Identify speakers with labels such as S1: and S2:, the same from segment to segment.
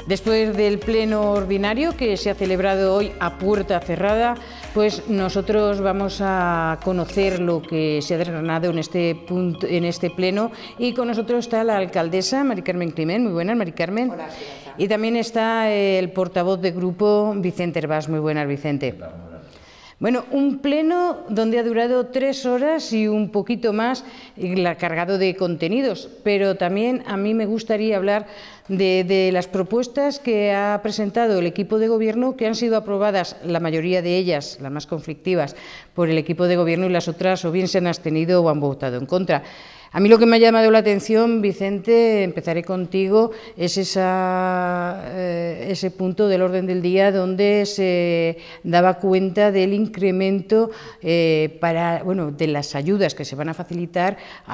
S1: Después del pleno ordinario que se ha celebrado hoy a puerta cerrada, pues nosotros vamos a conocer lo que se ha desgranado en este pleno, y con nosotros está la alcaldesa Mari Carmen Climent. Muy buenas, Mari Carmen.
S2: Hola,
S1: y también está el portavoz de grupo, Vicente Hervás. Muy buenas, Vicente. Bueno, un pleno donde ha durado 3 horas y un poquito más, cargado de contenidos, pero también a mí me gustaría hablar de las propuestas que ha presentado el equipo de gobierno, que han sido aprobadas, la mayoría de ellas, las más conflictivas, por el equipo de gobierno, y las otras o bien se han abstenido o han votado en contra. A mí lo que me ha llamado la atención, Vicente, empezaré contigo, es ese punto del orden del día donde se daba cuenta del incremento de las ayudas que se van a facilitar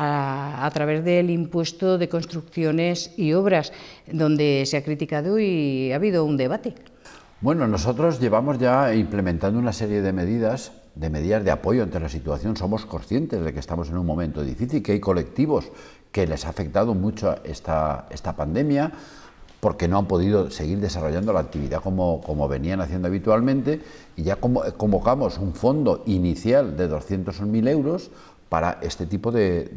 S1: a través del impuesto de construcciones y obras, donde se ha criticado y ha habido un debate.
S3: Bueno, nosotros llevamos ya implementando una serie de medidas de apoyo ante la situación. Somos conscientes de que estamos en un momento difícil, que hay colectivos que les ha afectado mucho esta pandemia, porque no han podido seguir desarrollando la actividad como venían haciendo habitualmente, y ya convocamos un fondo inicial de 200.000 euros para este tipo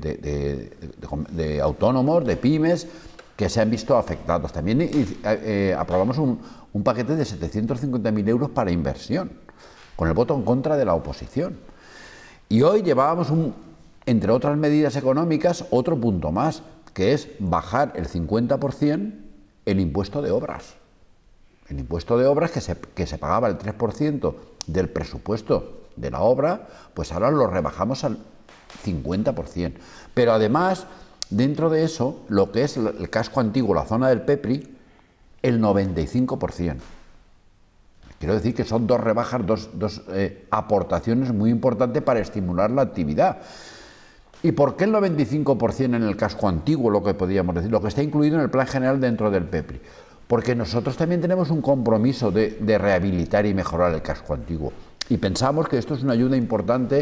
S3: de autónomos, de pymes, que se han visto afectados. También aprobamos un paquete de 750.000 euros para inversión, con el voto en contra de la oposición. Y hoy llevábamos, entre otras medidas económicas, otro punto más, que es bajar el 50% el impuesto de obras. El impuesto de obras que se pagaba el 3% del presupuesto de la obra, pues ahora lo rebajamos al 50%. Pero además, dentro de eso, lo que es el casco antiguo, la zona del Pepri, el 95%. Quiero decir que son dos rebajas, dos aportaciones muy importantes para estimular la actividad. ¿Y por qué el 95% en el casco antiguo, lo que podríamos decir, lo que está incluido en el plan general dentro del Pepri? Porque nosotros también tenemos un compromiso de rehabilitar y mejorar el casco antiguo. Y pensamos que esto es una ayuda importante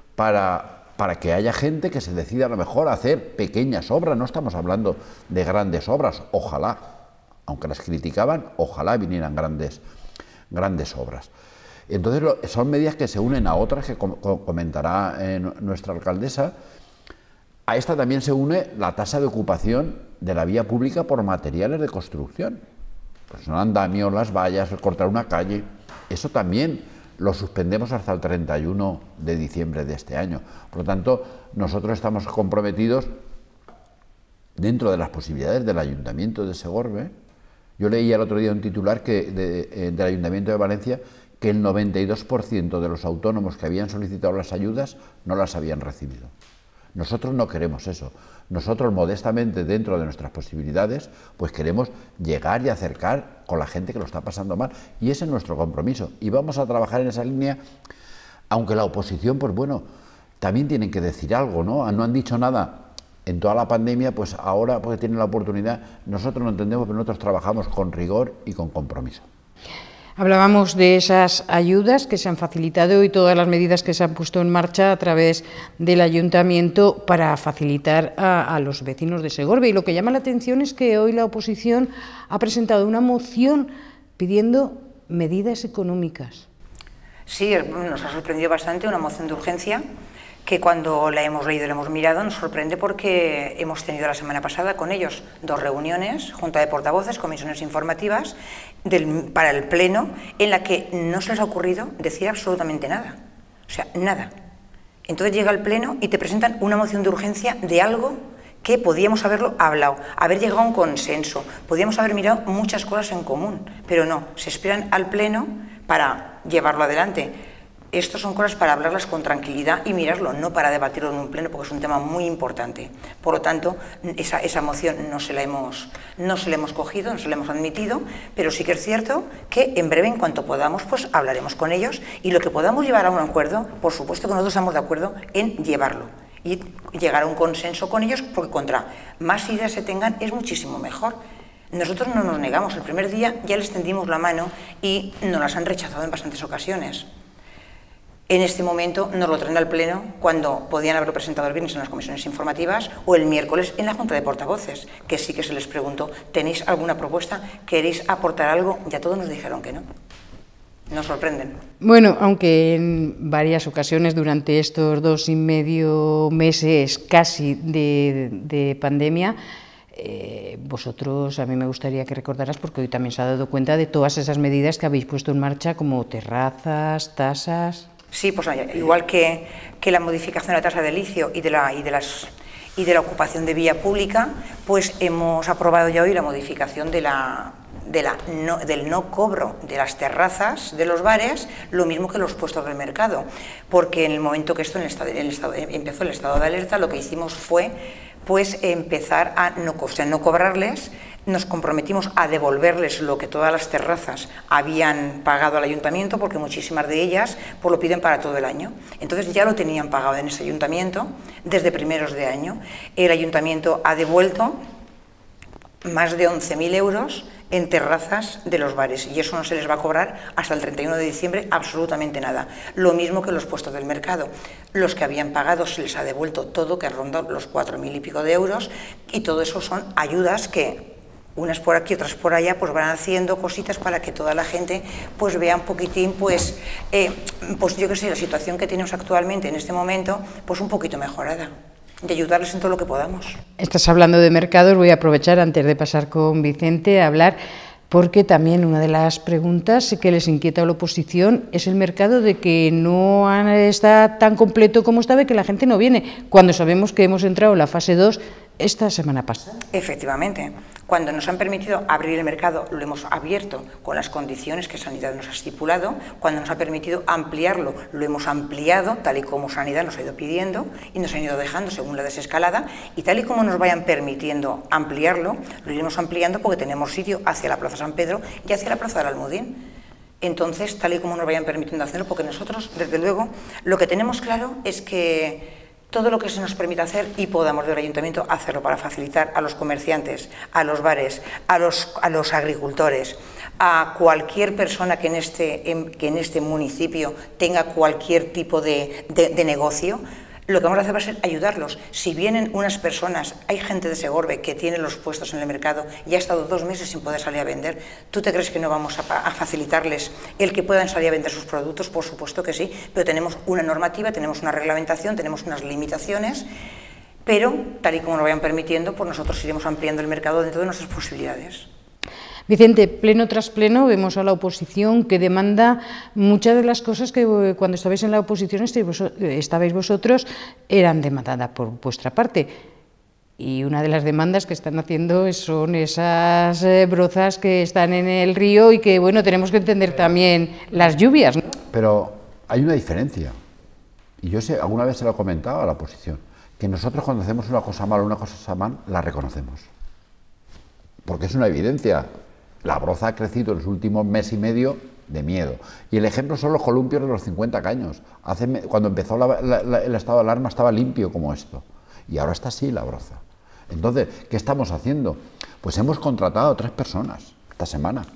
S3: para que haya gente que se decida a lo mejor a hacer pequeñas obras. No estamos hablando de grandes obras, ojalá, aunque las criticaban, ojalá vinieran grandes obras. Entonces son medidas que se unen a otras que comentará nuestra alcaldesa. A esta también se une la tasa de ocupación de la vía pública por materiales de construcción. Pues son andamios, las vallas, el cortar una calle. Eso también lo suspendemos hasta el 31 de diciembre de este año. Por lo tanto, nosotros estamos comprometidos, dentro de las posibilidades del Ayuntamiento de Segorbe. Yo leí el otro día un titular del Ayuntamiento de Valencia, que el 92% de los autónomos que habían solicitado las ayudas no las habían recibido. Nosotros no queremos eso. Nosotros, modestamente, dentro de nuestras posibilidades, pues queremos llegar y acercar con la gente que lo está pasando mal, y ese es nuestro compromiso. Y vamos a trabajar en esa línea, aunque la oposición, pues bueno, también tienen que decir algo, ¿no? No han dicho nada en toda la pandemia, pues ahora, porque tienen la oportunidad. Nosotros lo entendemos, pero nosotros trabajamos con rigor y con compromiso.
S1: Hablábamos de esas ayudas que se han facilitado y todas las medidas que se han puesto en marcha a través del Ayuntamiento para facilitar a los vecinos de Segorbe. Y lo que llama la atención es que hoy la oposición ha presentado una moción pidiendo medidas económicas.
S2: Sí, nos ha sorprendido bastante, una moción de urgencia, que cuando la hemos leído y la hemos mirado nos sorprende, porque hemos tenido la semana pasada con ellos 2 reuniones, junta de portavoces, comisiones informativas para el pleno, en la que no se les ha ocurrido decir absolutamente nada, o sea, nada. Entonces llega el pleno y te presentan una moción de urgencia de algo que podíamos haberlo hablado, haber llegado a un consenso, podíamos haber mirado muchas cosas en común, pero no, se esperan al pleno para llevarlo adelante. Estas son cosas para hablarlas con tranquilidad y mirarlo, no para debatirlo en un pleno, porque es un tema muy importante. Por lo tanto, esa moción no se la hemos cogido, no se la hemos admitido, pero sí que es cierto que en breve, en cuanto podamos, pues hablaremos con ellos, y lo que podamos llevar a un acuerdo, por supuesto que nosotros estamos de acuerdo en llevarlo y llegar a un consenso con ellos, porque contra más ideas se tengan es muchísimo mejor. Nosotros no nos negamos, el primer día ya les tendimos la mano y nos las han rechazado en bastantes ocasiones. En este momento nos lo traen al Pleno cuando podían haberlo presentado el viernes en las comisiones informativas o el miércoles en la Junta de Portavoces, que sí que se les preguntó, ¿tenéis alguna propuesta? ¿Queréis aportar algo? Ya todos nos dijeron que no. Nos sorprenden.
S1: Bueno, aunque en varias ocasiones durante estos 2,5 meses casi de pandemia, vosotros, a mí me gustaría que recordaras, porque hoy también se ha dado cuenta de todas esas medidas que habéis puesto en marcha, como terrazas, tasas.
S2: Sí, pues igual que la modificación de la tasa de licio y de la ocupación de vía pública, pues hemos aprobado ya hoy la modificación del no cobro de las terrazas de los bares, lo mismo que los puestos del mercado, porque en el momento que empezó el estado de alerta, lo que hicimos fue pues empezar a no cobrarles. Nos comprometimos a devolverles lo que todas las terrazas habían pagado al ayuntamiento, porque muchísimas de ellas pues lo piden para todo el año. Entonces ya lo tenían pagado en ese ayuntamiento desde primeros de año. El ayuntamiento ha devuelto más de 11.000 euros en terrazas de los bares, y eso no se les va a cobrar hasta el 31 de diciembre absolutamente nada. Lo mismo que los puestos del mercado. Los que habían pagado se les ha devuelto todo, que ronda los 4.000 y pico de euros, y todo eso son ayudas que unas por aquí, otras por allá, pues van haciendo cositas para que toda la gente pues vea un poquitín, pues yo qué sé, la situación que tenemos actualmente en este momento, pues un poquito mejorada, de ayudarles en todo lo que podamos.
S1: Estás hablando de mercados, voy a aprovechar antes de pasar con Vicente a hablar, porque también una de las preguntas que les inquieta a la oposición es el mercado, de que no está tan completo como estaba y que la gente no viene, cuando sabemos que hemos entrado en la fase 2 esta semana pasada.
S2: Efectivamente, cuando nos han permitido abrir el mercado, lo hemos abierto con las condiciones que Sanidad nos ha estipulado. Cuando nos ha permitido ampliarlo, lo hemos ampliado tal y como Sanidad nos ha ido pidiendo y nos han ido dejando según la desescalada, y tal y como nos vayan permitiendo ampliarlo, lo iremos ampliando, porque tenemos sitio hacia la Plaza San Pedro y hacia la Plaza del Almudín. Entonces, tal y como nos vayan permitiendo hacerlo, porque nosotros, desde luego, lo que tenemos claro es que todo lo que se nos permita hacer y podamos del ayuntamiento hacerlo para facilitar a los comerciantes, a los bares, a los agricultores, a cualquier persona que en este municipio tenga cualquier tipo de negocio. Lo que vamos a hacer va a ser ayudarlos. Si vienen unas personas, hay gente de Segorbe que tiene los puestos en el mercado y ha estado 2 meses sin poder salir a vender, ¿tú te crees que no vamos a facilitarles el que puedan salir a vender sus productos? Por supuesto que sí, pero tenemos una normativa, tenemos una reglamentación, tenemos unas limitaciones, pero tal y como nos vayan permitiendo, pues nosotros iremos ampliando el mercado dentro de nuestras posibilidades.
S1: Vicente, pleno tras pleno vemos a la oposición que demanda muchas de las cosas que cuando estabais en la oposición estabais vosotros eran demandadas por vuestra parte. Y una de las demandas que están haciendo son esas brozas que están en el río y que, bueno, tenemos que entender también las lluvias, ¿no?
S3: Pero hay una diferencia, y yo sé, alguna vez se lo he comentado a la oposición, que nosotros cuando hacemos una cosa mal o una cosa mal, la reconocemos. Porque es una evidencia. La broza ha crecido en los últimos mes y medio de miedo. Y el ejemplo son los columpios de los 50 caños. Cuando empezó el estado de alarma estaba limpio como esto. Y ahora está así la broza. Entonces, ¿qué estamos haciendo? Pues hemos contratado a 3 personas esta semana,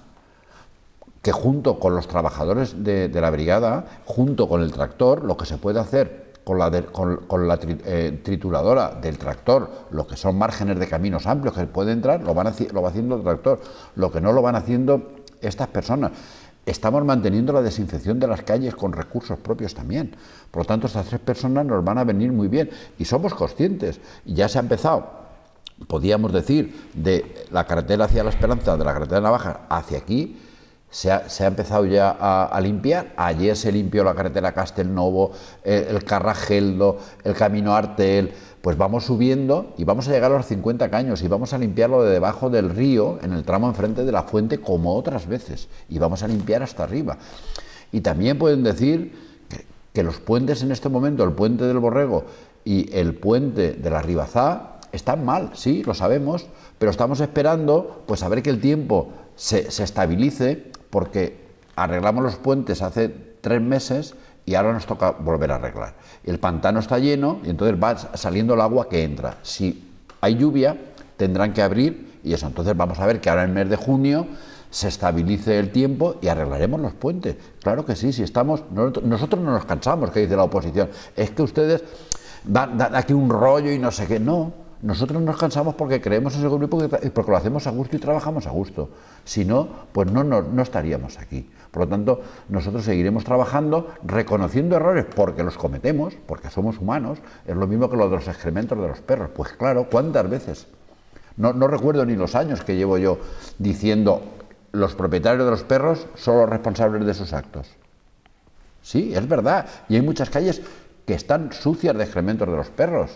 S3: que junto con los trabajadores de la brigada, junto con el tractor, lo que se puede hacer con la trituradora del tractor, lo que son márgenes de caminos amplios que puede entrar, lo va haciendo el tractor, lo que no lo van haciendo estas personas. Estamos manteniendo la desinfección de las calles con recursos propios también. Por lo tanto, estas 3 personas nos van a venir muy bien y somos conscientes. Y ya se ha empezado, podíamos decir, de la carretera hacia La Esperanza, de la carretera de Navajas hacia aquí. Se ha empezado ya a limpiar. Ayer se limpió la carretera Castelnovo, el Carrageldo, el camino Artel. Pues vamos subiendo y vamos a llegar a los 50 caños y vamos a limpiarlo de debajo del río, en el tramo enfrente de la fuente, como otras veces, y vamos a limpiar hasta arriba. Y también pueden decir que los puentes en este momento, el puente del Borrego y el puente de la Ribazá, están mal, sí, lo sabemos, pero estamos esperando pues a ver que el tiempo se estabilice, porque arreglamos los puentes hace 3 meses y ahora nos toca volver a arreglar. El pantano está lleno y entonces va saliendo el agua que entra. Si hay lluvia, tendrán que abrir y eso. Entonces vamos a ver que ahora en el mes de junio se estabilice el tiempo y arreglaremos los puentes. Claro que sí, si estamos, nosotros no nos cansamos, que dice la oposición, es que ustedes dan aquí un rollo y no sé qué, no, nosotros nos cansamos porque creemos en ese grupo y porque lo hacemos a gusto y trabajamos a gusto, si no, pues no estaríamos aquí. Por lo tanto, nosotros seguiremos trabajando, reconociendo errores porque los cometemos, porque somos humanos, es lo mismo que lo de los excrementos de los perros, pues claro, ¿cuántas veces? No recuerdo ni los años que llevo yo diciendo los propietarios de los perros son los responsables de sus actos. Sí, es verdad, y hay muchas calles que están sucias de excrementos de los perros.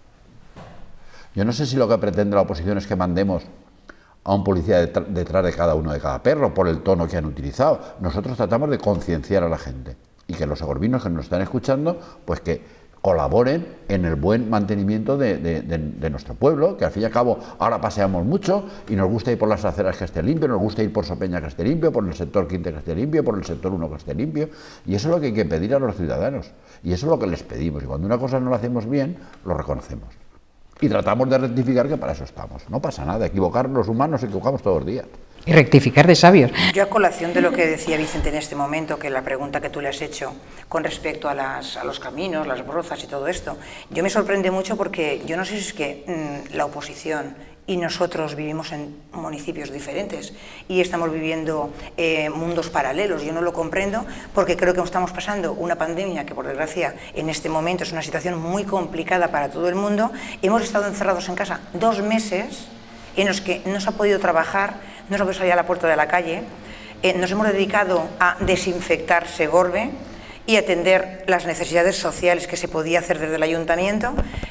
S3: Yo no sé si lo que pretende la oposición es que mandemos a un policía detrás de cada uno de cada perro por el tono que han utilizado. Nosotros tratamos de concienciar a la gente y que los segorvinos que nos están escuchando, pues que colaboren en el buen mantenimiento de nuestro pueblo, que al fin y al cabo ahora paseamos mucho y nos gusta ir por las aceras que esté limpio, nos gusta ir por Sopeña que esté limpio, por el sector 15 que esté limpio, por el sector 1 que esté limpio, y eso es lo que hay que pedir a los ciudadanos, y eso es lo que les pedimos, y cuando una cosa no la hacemos bien, lo reconocemos. Y tratamos de rectificar, que para eso estamos. No pasa nada, equivocar, los humanos nos equivocamos todos los días.
S1: Y rectificar de sabios.
S2: Yo, a colación de lo que decía Vicente en este momento, que la pregunta que tú le has hecho con respecto a los caminos, las brozas y todo esto, yo me sorprende mucho porque yo no sé si es que la oposición y nosotros vivimos en municipios diferentes y estamos viviendo mundos paralelos. Yo no lo comprendo porque creo que estamos pasando una pandemia que, por desgracia, en este momento es una situación muy complicada para todo el mundo. Hemos estado encerrados en casa 2 meses en los que no se ha podido trabajar, no se ha podido salir a la puerta de la calle, nos hemos dedicado a desinfectar Segorbe y atender las necesidades sociales que se podía hacer desde el ayuntamiento.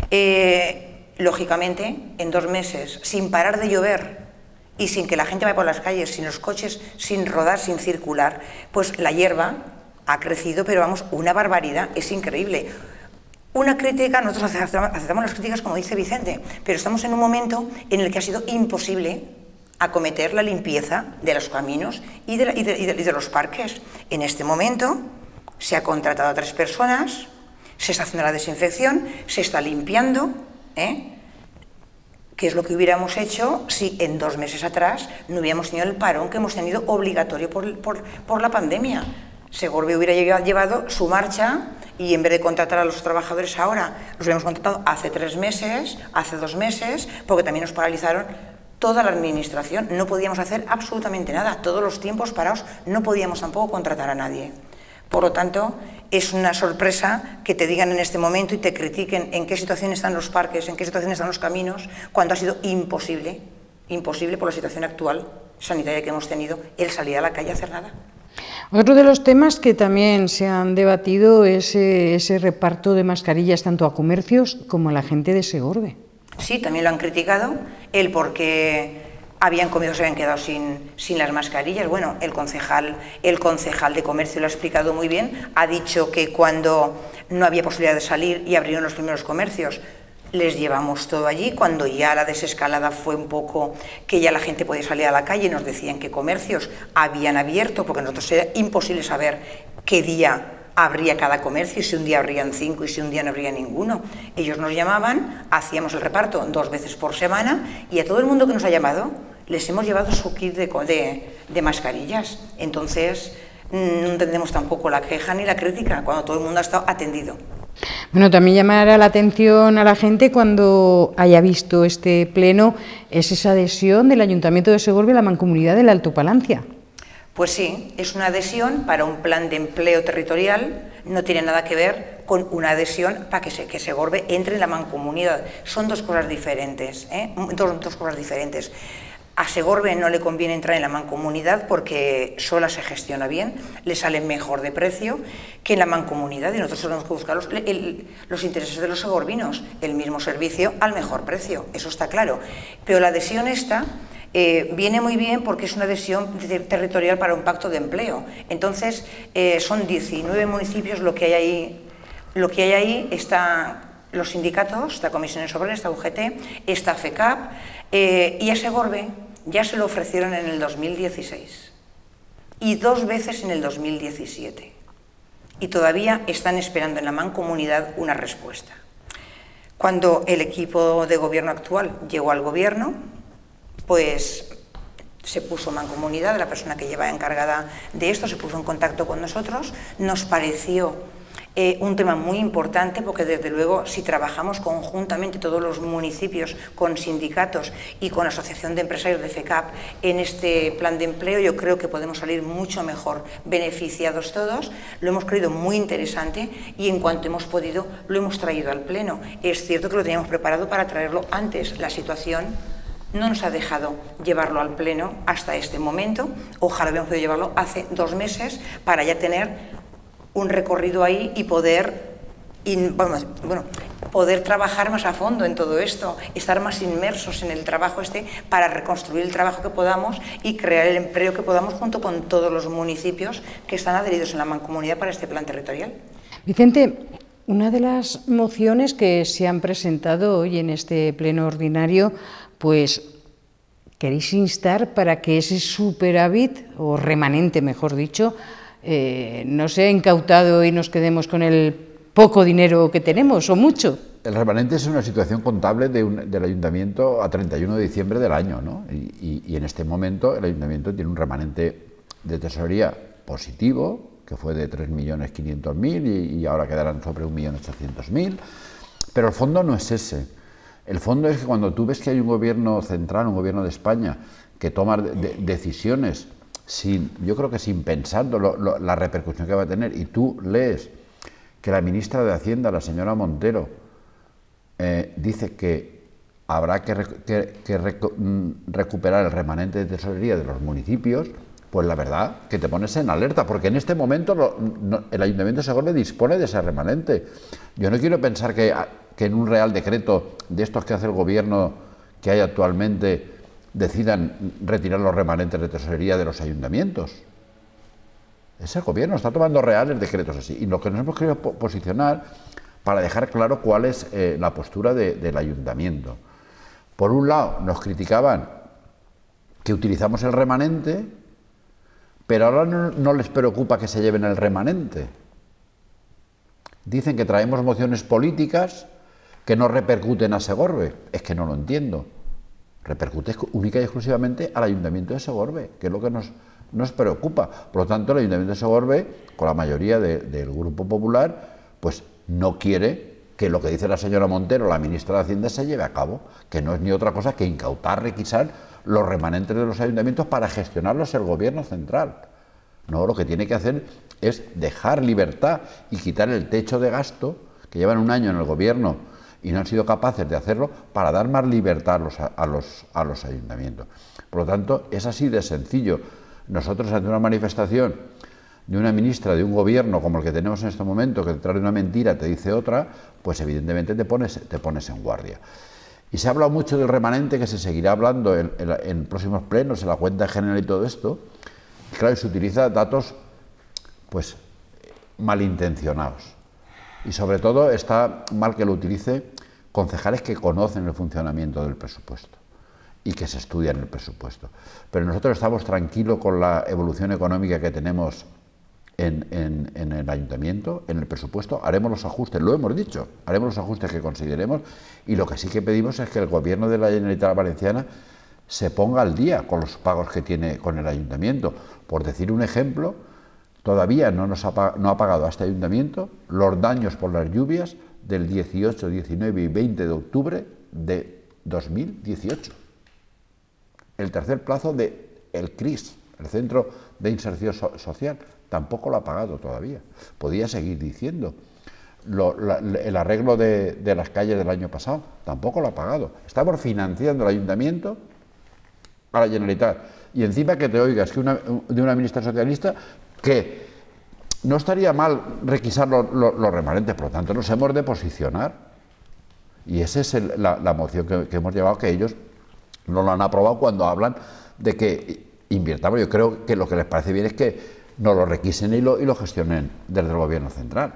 S2: Lógicamente, en 2 meses, sin parar de llover y sin que la gente vaya por las calles, sin los coches, sin rodar, sin circular, pues la hierba ha crecido, pero vamos, una barbaridad, es increíble. Una crítica, nosotros aceptamos las críticas como dice Vicente, pero estamos en un momento en el que ha sido imposible acometer la limpieza de los caminos y de los parques. En este momento se ha contratado a 3 personas, se está haciendo la desinfección, se está limpiando, que es lo que hubiéramos hecho si en 2 meses atrás no hubiéramos tenido el parón que hemos tenido obligatorio por la pandemia. Segorbe hubiera llevado su marcha y en vez de contratar a los trabajadores ahora, los hubiéramos contratado hace 3 meses, hace 2 meses, porque también nos paralizaron toda la administración. No podíamos hacer absolutamente nada, todos los tiempos parados, no podíamos tampoco contratar a nadie. Por lo tanto, es una sorpresa que te digan en este momento y te critiquen en qué situación están los parques, en qué situación están los caminos, cuando ha sido imposible por la situación actual sanitaria que hemos tenido, el salir a la calle a hacer nada.
S1: Otro de los temas que también se han debatido es ese reparto de mascarillas tanto a comercios como a la gente de Segorbe.
S2: Sí, también lo han criticado, el por qué habían comido, se habían quedado sin las mascarillas. Bueno, el concejal de comercio lo ha explicado muy bien, ha dicho que cuando no había posibilidad de salir y abrieron los primeros comercios, les llevamos todo allí. Cuando ya la desescalada fue un poco que ya la gente podía salir a la calle, nos decían que comercios habían abierto, porque nosotros era imposible saber qué día abría cada comercio, y si un día abrían 5 y si un día no abría ninguno. Ellos nos llamaban, hacíamos el reparto 2 veces por semana y a todo el mundo que nos ha llamado les hemos llevado su kit de mascarillas. Entonces no entendemos tampoco la queja ni la crítica cuando todo el mundo ha estado atendido.
S1: Bueno, también llamará la atención a la gente cuando haya visto este pleno es esa adhesión del Ayuntamiento de Segorbe a la Mancomunidad del Alto Palancia.
S2: Pues sí, es una adhesión para un plan de empleo territorial, no tiene nada que ver con una adhesión para que Segorbe entre en la mancomunidad. Son 2 cosas diferentes, dos cosas diferentes. A Segorbe no le conviene entrar en la mancomunidad porque sola se gestiona bien, le sale mejor de precio que en la mancomunidad, y nosotros tenemos que buscar los intereses de los segorbinos, el mismo servicio al mejor precio, eso está claro. Pero la adhesión esta viene muy bien porque es una adhesión territorial para un pacto de empleo. Entonces, son 19 municipios lo que hay ahí, están los sindicatos, está Comisiones Obreras, está UGT, está FECAP, y a Segorbe ya se lo ofrecieron en el 2016 y 2 veces en el 2017 y todavía están esperando en la mancomunidad una respuesta. Cuando el equipo de gobierno actual llegó al gobierno, pues se puso mancomunidad, la persona que lleva encargada de esto se puso en contacto con nosotros, nos pareció un tema muy importante porque desde luego si trabajamos conjuntamente todos los municipios con sindicatos y con la Asociación de Empresarios de FECAP en este plan de empleo, yo creo que podemos salir mucho mejor beneficiados todos. Lo hemos creído muy interesante y en cuanto hemos podido lo hemos traído al Pleno. Es cierto que lo teníamos preparado para traerlo antes. La situación no nos ha dejado llevarlo al Pleno hasta este momento. Ojalá hubiéramos podido llevarlo hace 2 meses para ya tener un recorrido ahí y poder, poder trabajar más a fondo en todo esto, estar más inmersos en el trabajo para reconstruir el trabajo que podamos y crear el empleo que podamos junto con todos los municipios que están adheridos en la mancomunidad para este plan territorial.
S1: Vicente, una de las mociones que se han presentado hoy en este pleno ordinario, pues queréis instar para que ese superávit, o remanente mejor dicho, no sea incautado y nos quedemos con el poco dinero que tenemos, o mucho.
S3: El remanente es una situación contable del ayuntamiento a 31 de diciembre del año, ¿no? Y en este momento el ayuntamiento tiene un remanente de tesorería positivo, que fue de 3.500.000 y ahora quedarán sobre 1.800.000, pero el fondo no es ese. El fondo es que cuando tú ves que hay un gobierno central, un gobierno de España, que toma decisiones yo creo que sin pensar la repercusión que va a tener, y tú lees que la ministra de Hacienda, la señora Montero, dice que habrá que recuperar el remanente de tesorería de los municipios, pues la verdad que te pones en alerta, porque en este momento el Ayuntamiento de Segorbe dispone de ese remanente. Yo no quiero pensar que en un real decreto de estos que hace el gobierno que hay actualmente decidan retirar los remanentes de tesorería de los ayuntamientos. Ese gobierno está tomando reales decretos así. Y lo que nos hemos querido posicionar para dejar claro cuál es la postura del ayuntamiento. Por un lado, nos criticaban que utilizamos el remanente, pero ahora no les preocupa que se lleven el remanente. Dicen que traemos mociones políticas que no repercuten a Segorbe. Es que no lo entiendo. Repercute única y exclusivamente al Ayuntamiento de Segorbe, que es lo que nos preocupa. Por lo tanto, el Ayuntamiento de Segorbe, con la mayoría del Grupo Popular, pues no quiere que lo que dice la señora Montero, la ministra de Hacienda, se lleve a cabo, que no es ni otra cosa que incautar, requisar los remanentes de los ayuntamientos para gestionarlos el Gobierno central. No, lo que tiene que hacer es dejar libertad y quitar el techo de gasto, que llevan un año en el Gobierno y no han sido capaces de hacerlo, para dar más libertad a los ayuntamientos. Por lo tanto, es así de sencillo. Nosotros, ante una manifestación de una ministra de un gobierno como el que tenemos en este momento, que detrás de una mentira te dice otra, pues evidentemente te pones en guardia. Y se ha hablado mucho del remanente, que se seguirá hablando en próximos plenos, en la cuenta general y todo esto. Y claro, se utiliza datos pues malintencionados. Y sobre todo está mal que lo utilice concejales que conocen el funcionamiento del presupuesto y que se estudian el presupuesto. Pero nosotros estamos tranquilos con la evolución económica que tenemos en el ayuntamiento, en el presupuesto. Haremos los ajustes, lo hemos dicho, haremos los ajustes que consideremos, y lo que sí que pedimos es que el Gobierno de la Generalitat Valenciana se ponga al día con los pagos que tiene con el ayuntamiento. Por decir un ejemplo, todavía no ha pagado a este ayuntamiento los daños por las lluvias del 18, 19 y 20 de octubre de 2018. El tercer plazo del CRIS, el Centro de Inserción Social, tampoco lo ha pagado todavía. Podía seguir diciendo. El arreglo de las calles del año pasado tampoco lo ha pagado. Estamos financiando el ayuntamiento a la Generalitat. Y encima que te oigas que de una ministra socialista que no estaría mal requisar los remanentes, por lo tanto nos hemos de posicionar. Y esa es la moción que hemos llevado, que ellos no lo han aprobado cuando hablan de que invirtamos. Yo creo que lo que les parece bien es que nos lo requisen y lo gestionen desde el Gobierno central.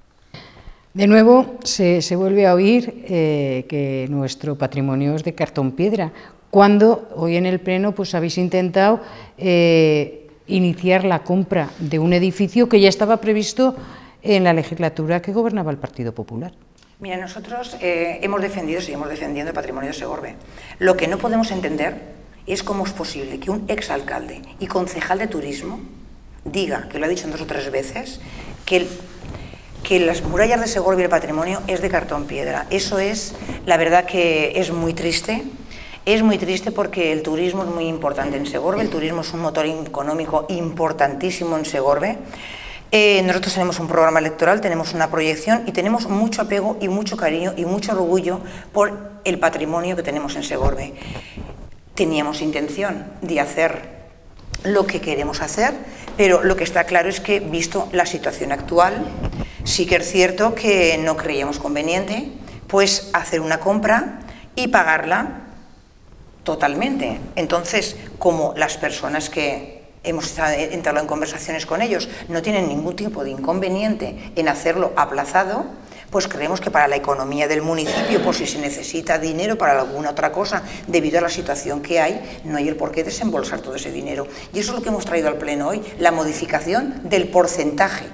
S1: De nuevo se vuelve a oír que nuestro patrimonio es de cartón piedra, cuando hoy en el Pleno pues habéis intentado iniciar la compra de un edificio que ya estaba previsto en la legislatura que gobernaba el Partido Popular.
S2: Mira, nosotros hemos defendido, seguimos defendiendo el patrimonio de Segorbe. Lo que no podemos entender, es cómo es posible que un exalcalde y concejal de turismo diga, que lo ha dicho 2 o 3 veces, que las murallas de Segorbe y el patrimonio es de cartón piedra. Eso es, la verdad que es muy triste. Es muy triste porque el turismo es muy importante en Segorbe, el turismo es un motor económico importantísimo en Segorbe. Nosotros tenemos un programa electoral, tenemos una proyección y tenemos mucho apego y mucho cariño y mucho orgullo por el patrimonio que tenemos en Segorbe. Teníamos intención de hacer lo que queremos hacer, pero lo que está claro es que, visto la situación actual, sí que es cierto que no creíamos conveniente pues hacer una compra y pagarla totalmente. Entonces, como las personas que hemos entrado en conversaciones con ellos no tienen ningún tipo de inconveniente en hacerlo aplazado, pues creemos que para la economía del municipio, por si se necesita dinero para alguna otra cosa, debido a la situación que hay, no hay el por qué desembolsar todo ese dinero. Y eso es lo que hemos traído al Pleno hoy, la modificación del porcentaje,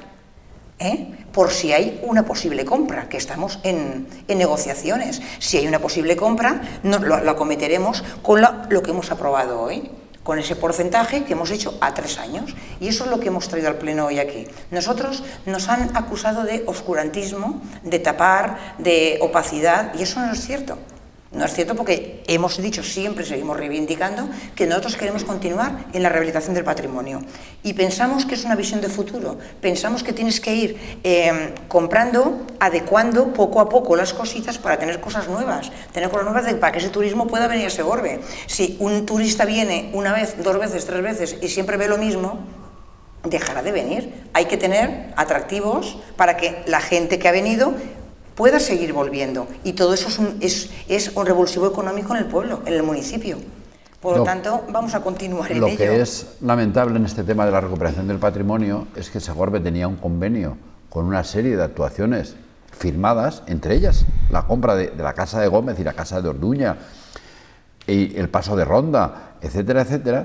S2: por si hay una posible compra, que estamos en negociaciones. Si hay una posible compra, lo acometeremos con lo que hemos aprobado hoy, con ese porcentaje que hemos hecho a 3 años. Y eso es lo que hemos traído al Pleno hoy aquí. Nosotros nos han acusado de oscurantismo, de tapar, de opacidad, y eso no es cierto. No es cierto, porque hemos dicho siempre, seguimos reivindicando, que nosotros queremos continuar en la rehabilitación del patrimonio. Y pensamos que es una visión de futuro, pensamos que tienes que ir comprando, adecuando poco a poco las cositas para tener cosas nuevas, para que ese turismo pueda venir a Segorbe. Si un turista viene una vez, 2 veces, 3 veces y siempre ve lo mismo, dejará de venir. Hay que tener atractivos para que la gente que ha venido pueda seguir volviendo, y todo eso es un revulsivo económico en el pueblo, en el municipio. Por lo tanto, vamos a continuar en ello.
S3: Lo que es lamentable en este tema de la recuperación del patrimonio es que Segorbe tenía un convenio con una serie de actuaciones firmadas, entre ellas la compra de la Casa de Gómez y la Casa de Orduña, y el paso de Ronda, etcétera, etcétera,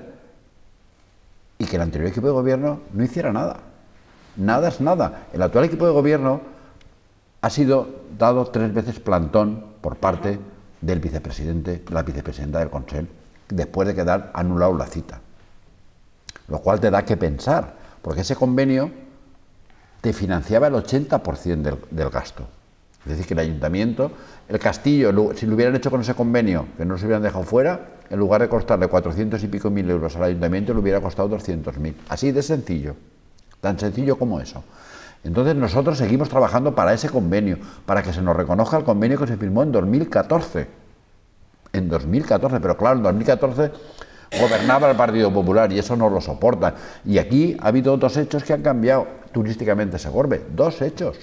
S3: y que el anterior equipo de gobierno no hiciera nada. Nada es nada. El actual equipo de gobierno ha sido dado 3 veces plantón por parte del vicepresidente, la vicepresidenta del Consell, después de quedar anulado la cita. Lo cual te da que pensar, porque ese convenio te financiaba el 80% del gasto. Es decir, que el ayuntamiento, el castillo, si lo hubieran hecho con ese convenio, que no se hubieran dejado fuera, en lugar de costarle 400 y pico mil euros al ayuntamiento, le hubiera costado 200.000. Así de sencillo, tan sencillo como eso. Entonces nosotros seguimos trabajando para ese convenio, para que se nos reconozca el convenio que se firmó en 2014. En 2014, pero claro, en 2014 gobernaba el Partido Popular y eso no lo soporta. Y aquí ha habido 2 hechos que han cambiado turísticamente Segorbe. 2 hechos.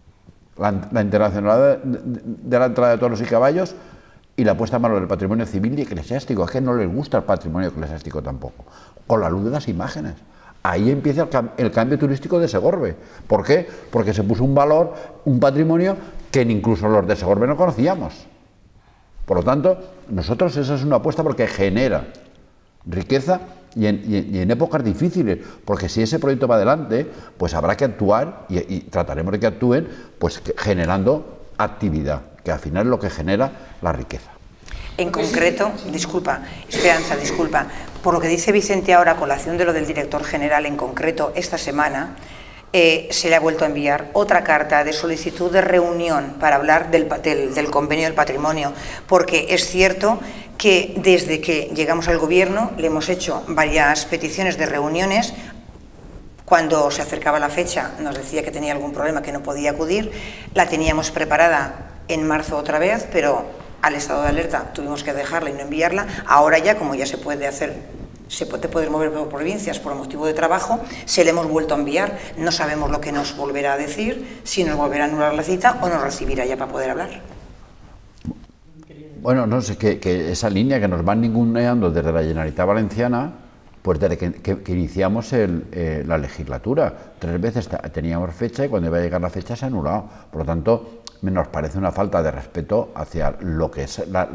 S3: La internacionalidad de la entrada de toros y caballos y la puesta a mano del patrimonio civil y eclesiástico. Es que no les gusta el patrimonio eclesiástico tampoco. Con la luz de las imágenes. Ahí empieza el cambio turístico de Segorbe. ¿Por qué? Porque se puso un valor, un patrimonio que incluso los de Segorbe no conocíamos. Por lo tanto, nosotros esa es una apuesta porque genera riqueza y en épocas difíciles, porque si ese proyecto va adelante, pues habrá que actuar y trataremos de que actúen pues generando actividad, que al final es lo que genera la riqueza.
S2: En concreto, disculpa, Esperanza, disculpa, por lo que dice Vicente ahora, a colación de lo del director general, en concreto, esta semana se le ha vuelto a enviar otra carta de solicitud de reunión para hablar del convenio del patrimonio, porque es cierto que desde que llegamos al gobierno le hemos hecho varias peticiones de reuniones. Cuando se acercaba la fecha nos decía que tenía algún problema, que no podía acudir, la teníamos preparada en marzo otra vez, pero al estado de alerta tuvimos que dejarla y no enviarla. Ahora ya, como ya se puede hacer, se puede poder mover por provincias por motivo de trabajo, se le hemos vuelto a enviar. No sabemos lo que nos volverá a decir, si nos volverá a anular la cita o nos recibirá ya para poder hablar.
S3: Bueno, no sé, que esa línea que nos van ninguneando desde la Generalitat Valenciana, pues desde que iniciamos la legislatura. 3 veces teníamos fecha y cuando iba a llegar la fecha se ha anulado. Por lo tanto, nos parece una falta de respeto hacia lo que es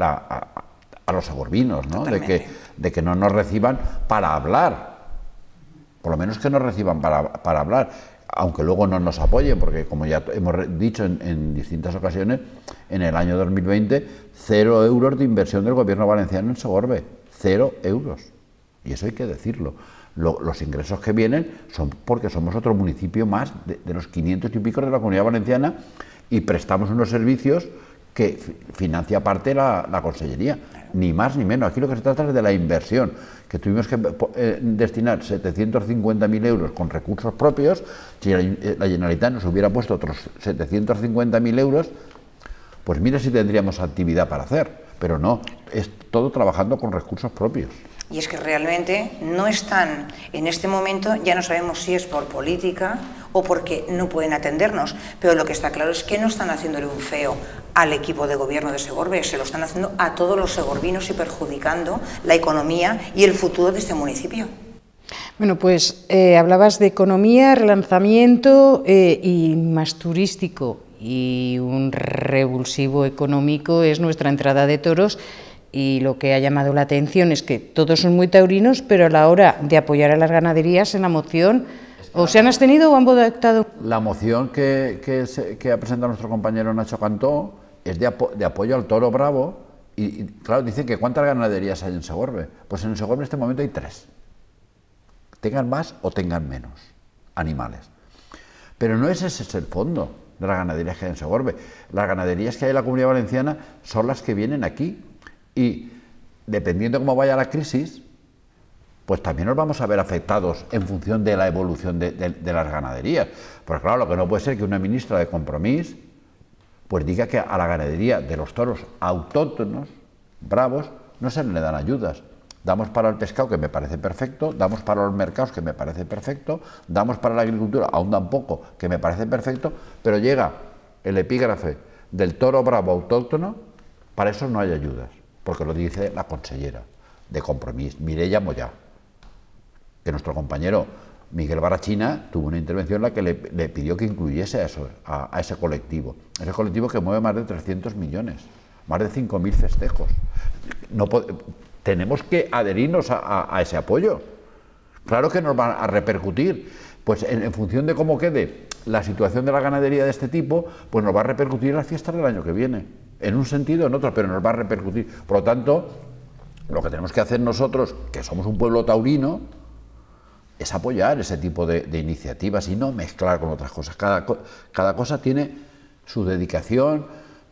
S3: a los segorbinos, ¿no? De que no nos reciban para hablar. Por lo menos que nos reciban para hablar, aunque luego no nos apoyen, porque como ya hemos dicho en distintas ocasiones, en el año 2020, 0 euros de inversión del gobierno valenciano en Segorbe. 0 euros. Y eso hay que decirlo. Los ingresos que vienen son porque somos otro municipio más de los 500 y pico de la Comunidad Valenciana y prestamos unos servicios que financia parte la Consellería, ni más ni menos. Aquí lo que se trata es de la inversión, que tuvimos que destinar 750.000 euros con recursos propios. Si la Generalitat nos hubiera puesto otros 750.000 euros, pues mira si tendríamos actividad para hacer, pero no, es todo trabajando con recursos propios.
S2: Y es que realmente no están, en este momento ya no sabemos si es por política o porque no pueden atendernos, pero lo que está claro es que no están haciéndole un feo al equipo de gobierno de Segorbe, se lo están haciendo a todos los segorbinos y perjudicando la economía y el futuro de este municipio.
S1: Bueno, pues hablabas de economía, relanzamiento y más turístico, y un revulsivo económico es nuestra entrada de toros. Y lo que ha llamado la atención es que todos son muy taurinos, pero a la hora de apoyar a las ganaderías en la moción, o se han abstenido o han votado.
S3: La moción que ha presentado nuestro compañero Nacho Cantó es de apoyo al toro bravo, y claro, dicen que ¿cuántas ganaderías hay en Segorbe? Pues en Segorbe en este momento hay 3. Tengan más o tengan menos animales. Pero no ese es el fondo de las ganaderías que hay en Segorbe. Las ganaderías que hay en la Comunidad Valenciana son las que vienen aquí. Y dependiendo de cómo vaya la crisis, pues también nos vamos a ver afectados en función de la evolución de las ganaderías. Pues claro, lo que no puede ser que una ministra de Compromís pues diga que a la ganadería de los toros autóctonos, bravos, no se le dan ayudas. Damos para el pescado, que me parece perfecto, damos para los mercados, que me parece perfecto, damos para la agricultura, aún dan poco, que me parece perfecto, pero llega el epígrafe del toro bravo autóctono, para eso no hay ayudas. Porque lo dice la consellera de Compromís, Mireia Moyá, que nuestro compañero Miguel Barachina tuvo una intervención en la que le pidió que incluyese a ese colectivo que mueve más de 300 millones, más de 5.000 festejos. Tenemos que adherirnos a ese apoyo. Claro que nos va a repercutir, pues en función de cómo quede la situación de la ganadería de este tipo, pues nos va a repercutir en las fiestas del año que viene. En un sentido o en otro, pero nos va a repercutir. Por lo tanto, lo que tenemos que hacer nosotros, que somos un pueblo taurino, es apoyar ese tipo de iniciativas y no mezclar con otras cosas. Cada cosa tiene su dedicación,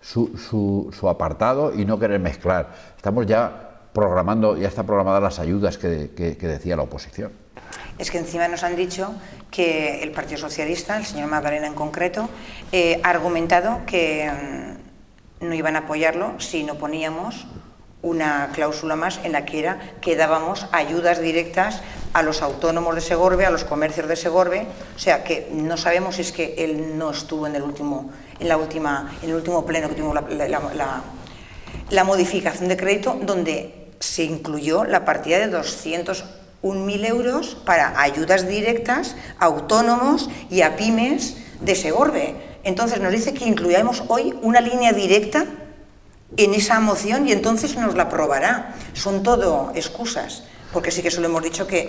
S3: su apartado, y no querer mezclar. Estamos ya programando, ya están programadas las ayudas que decía la oposición.
S2: Es que encima nos han dicho que el Partido Socialista, el señor Magdalena en concreto, ha argumentado que no iban a apoyarlo si no poníamos una cláusula más en la que dábamos ayudas directas a los autónomos de Segorbe, a los comercios de Segorbe. O sea que no sabemos si es que él no estuvo en el último pleno que tuvimos la modificación de crédito, donde se incluyó la partida de 201.000 euros para ayudas directas a autónomos y a pymes de Segorbe. Entonces nos dice que incluyamos hoy una línea directa en esa moción y entonces nos la aprobará. Son todo excusas, porque sí que solo hemos dicho que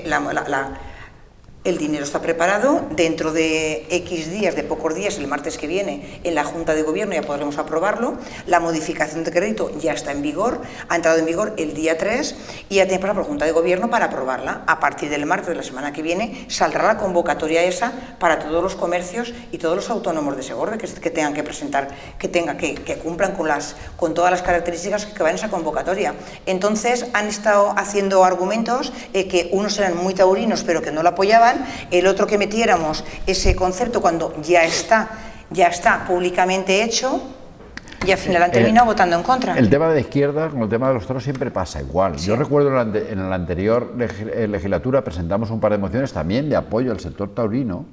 S2: el dinero está preparado, dentro de X días, de pocos días, el martes que viene, en la Junta de Gobierno ya podremos aprobarlo, la modificación de crédito ya está en vigor, ha entrado en vigor el día 3 y ya tiene pasado por la Junta de Gobierno para aprobarla. A partir del martes de la semana que viene saldrá la convocatoria esa para todos los comercios y todos los autónomos de Segorbe que tengan que presentar, que cumplan con todas las características que van en esa convocatoria. Entonces han estado haciendo argumentos que unos eran muy taurinos pero que no lo apoyaban, el otro que metiéramos ese concepto cuando ya está públicamente hecho, y al final han terminado votando en contra.
S3: El tema de la izquierda con el tema de los toros siempre pasa igual. Sí. Yo recuerdo en la anterior legislatura presentamos un par de mociones también de apoyo al sector taurino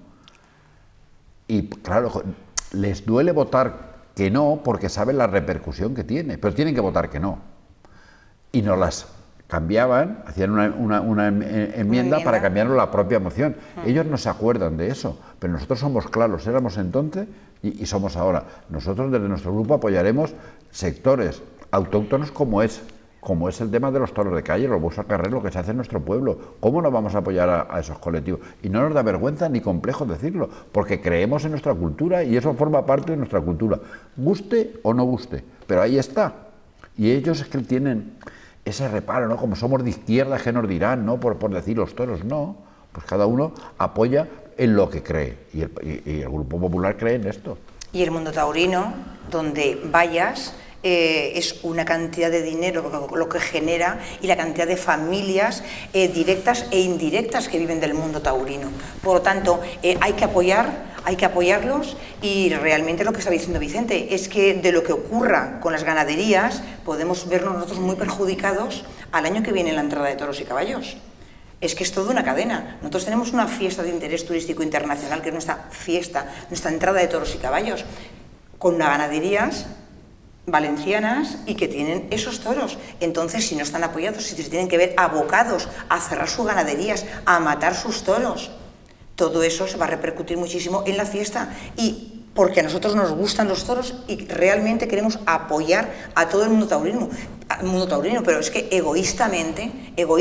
S3: y claro, les duele votar que no porque saben la repercusión que tiene, pero tienen que votar que no. Y nos las cambiaban, hacían una enmienda para cambiar la propia moción. Ellos no se acuerdan de eso, pero nosotros somos claros, éramos entonces y somos ahora. Nosotros desde nuestro grupo apoyaremos sectores autóctonos como es el tema de los toros de calle, los buses al carrer, lo que se hace en nuestro pueblo. ¿Cómo no vamos a apoyar a esos colectivos? Y no nos da vergüenza ni complejo decirlo, porque creemos en nuestra cultura y eso forma parte de nuestra cultura, guste o no guste, pero ahí está. Y ellos es que tienen ese reparo, ¿no? Como somos de izquierda, ¿qué nos dirán, no? Por decir los toros, no. Pues cada uno apoya en lo que cree, y el Grupo Popular cree en esto.
S2: Y el mundo taurino, donde vayas, es una cantidad de dinero lo que genera, y la cantidad de familias directas e indirectas que viven del mundo taurino. Por lo tanto, hay que apoyarlos, y realmente lo que está diciendo Vicente es que de lo que ocurra con las ganaderías podemos vernos nosotros muy perjudicados al año que viene en la entrada de toros y caballos. Es que es toda una cadena. Nosotros tenemos una fiesta de interés turístico internacional, que es nuestra fiesta, nuestra entrada de toros y caballos, con ganaderías valencianas y que tienen esos toros. Entonces, si no están apoyados, si se tienen que ver abocados a cerrar sus ganaderías, a matar sus toros, todo eso se va a repercutir muchísimo en la fiesta. Y porque a nosotros nos gustan los toros y realmente queremos apoyar a todo el mundo taurino, pero es que egoístamente,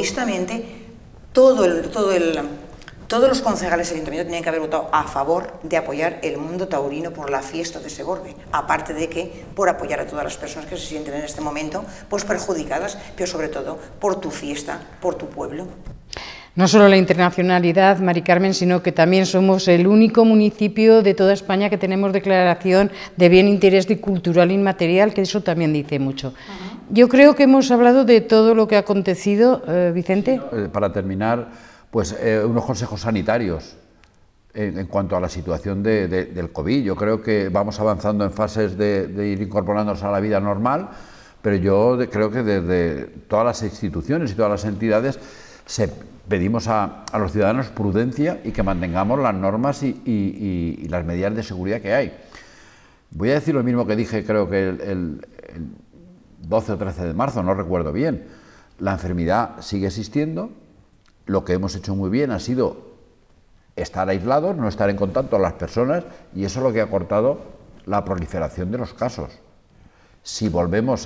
S2: todos los concejales del ayuntamiento tenían que haber votado a favor de apoyar el mundo taurino por la fiesta de Segorbe, aparte de que por apoyar a todas las personas que se sienten en este momento pues perjudicadas, pero sobre todo por tu fiesta, por tu pueblo.
S1: No solo la internacionalidad, Mari Carmen, sino que también somos el único municipio de toda España que tenemos declaración de bien interés cultural inmaterial, que eso también dice mucho. Yo creo que hemos hablado de todo lo que ha acontecido, Vicente.
S3: Para terminar, pues unos consejos sanitarios en cuanto a la situación del COVID. Yo creo que vamos avanzando en fases de ir incorporándonos a la vida normal, pero yo creo que desde todas las instituciones y todas las entidades pedimos a los ciudadanos prudencia y que mantengamos las normas y las medidas de seguridad que hay. Voy a decir lo mismo que dije, creo que el 12 o 13 de marzo, no recuerdo bien. La enfermedad sigue existiendo. Lo que hemos hecho muy bien ha sido estar aislados, no estar en contacto con las personas, y eso es lo que ha cortado la proliferación de los casos. Si volvemos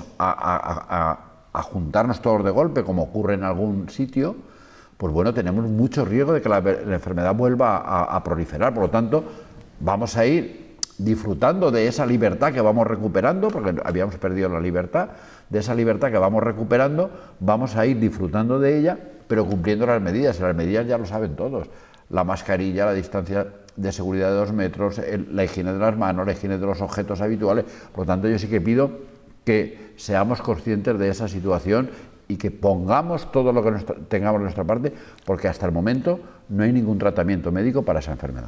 S3: a juntarnos todos de golpe, como ocurre en algún sitio, pues bueno, tenemos mucho riesgo de que la enfermedad vuelva a proliferar. Por lo tanto, vamos a ir disfrutando de esa libertad que vamos recuperando, porque habíamos perdido la libertad, de esa libertad que vamos recuperando, vamos a ir disfrutando de ella, pero cumpliendo las medidas. Las medidas ya lo saben todos: la mascarilla, la distancia de seguridad de 2 metros, la higiene de las manos, la higiene de los objetos habituales. Por lo tanto, yo sí que pido que seamos conscientes de esa situación y que pongamos todo lo que tengamos de nuestra parte, porque hasta el momento no hay ningún tratamiento médico para esa enfermedad.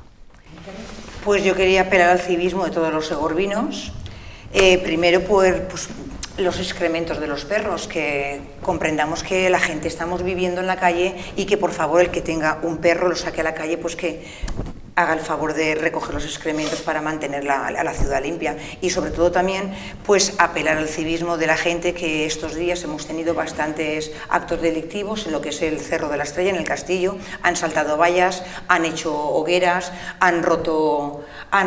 S2: Pues yo quería apelar al civismo de todos los segorbinos. Primero, pues los excrementos de los perros, que comprendamos que la gente estamos viviendo en la calle y que por favor el que tenga un perro lo saque a la calle, pues que haga el favor de recoger los excrementos para mantener a la ciudad limpia. Y sobre todo también pues apelar al civismo de la gente, que estos días hemos tenido bastantes actos delictivos en lo que es el Cerro de la Estrella, en el Castillo. Han saltado vallas, han hecho hogueras, han roto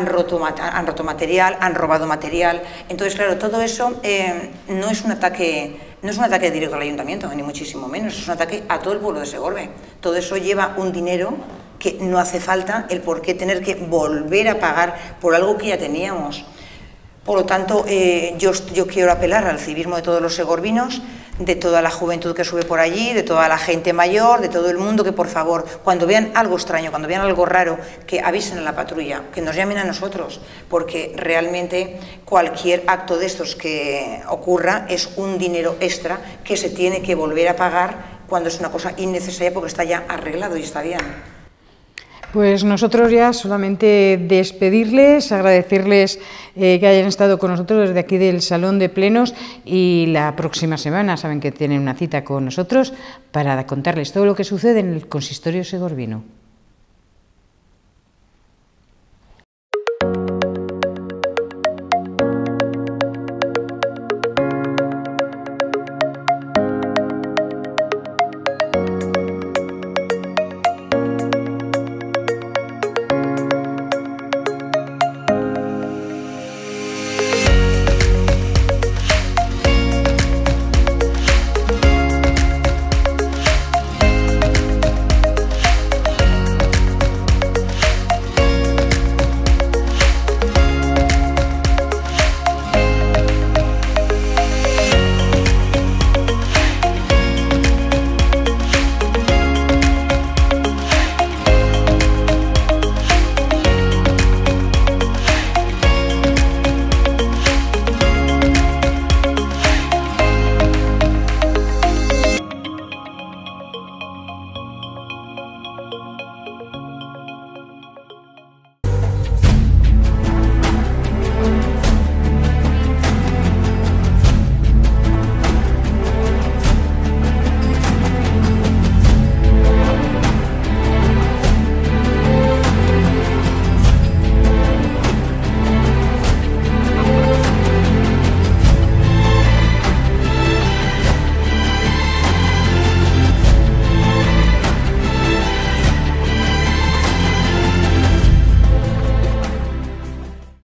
S2: material, han robado material. Entonces, claro, todo eso no es un ataque directo al ayuntamiento, ni muchísimo menos, es un ataque a todo el pueblo de Segorbe. Todo eso lleva un dinero que no hace falta el por qué tener que volver a pagar por algo que ya teníamos. Por lo tanto, yo quiero apelar al civismo de todos los segorbinos, de toda la juventud que sube por allí, de toda la gente mayor, de todo el mundo, que por favor, cuando vean algo extraño, cuando vean algo raro, que avisen a la patrulla, que nos llamen a nosotros, porque realmente cualquier acto de estos que ocurra es un dinero extra que se tiene que volver a pagar cuando es una cosa innecesaria, porque está ya arreglado y está bien.
S1: Pues nosotros ya solamente despedirles, agradecerles que hayan estado con nosotros desde aquí del Salón de Plenos, y la próxima semana saben que tienen una cita con nosotros para contarles todo lo que sucede en el Consistorio Segorbino.